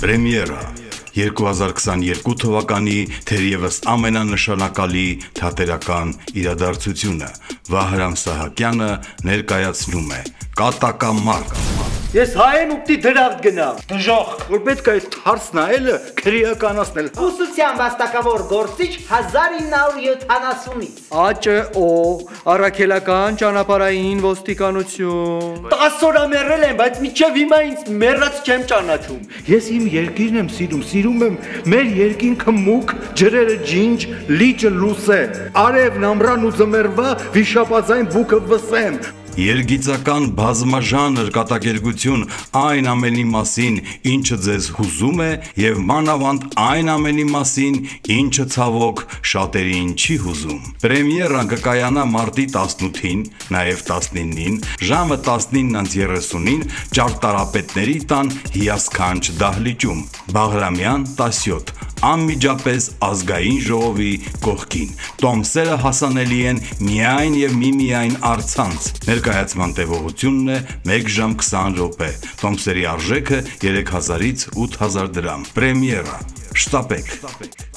Պրեմիերա 2022 թվականի թերևս ամենանշանակալի թատերական իրադարձությունը Վահրամ Սահակյանը ներկայացնում է Կատակամարտ։ Ես հայ եմ ու պիտի դրախտ գնամ։ Դժոխք, որ պետք է այդ թարս նայելը քրեականացնել։ Ուսուցիան վաստակավոր գործիչ 1970-ից։ ԱՃՕ, առաքելական ճանապարհային ոստիկանություն։ 10 օր մեռել եմ, բայց մինչև հիմա ինձ մեռած չեմ ճանաչում։ Ես իմ երկիրն եմ սիրում եմ մեր երկինքը մուկ, ջրերը ջինջ, լիճը լուսե։ Արևն ամռան ու ձմեռվա վիշապազայն բուկը վսեմ։ Երգիծական բազմաժանր կատակերգություն այն ամենի մասին, ինչը ձեզ հուզում է եւ մանավանդ այն ամենի մասին, ինչը ցավոք շատերին չի հուզում։ Պրեմիերան կկայանա մարտի 18-ին, նաեւ 19-ին, ժամը 19:30-ին ճարտարապետների տան հիասքանչ դահլիճում։ Բաղրամյան 17 անմիջապես ազգային ժողովի կողքին։ Տոմսերը հասանելի են միայն եւ միմիայն առցանց։ Ներկայացման տևողությունն է 1 ժամ 20 րոպե։ Տոմսերի արժեքը 3000-ից 8000 դրամ։ Պրեմիերա։ Շտապեք։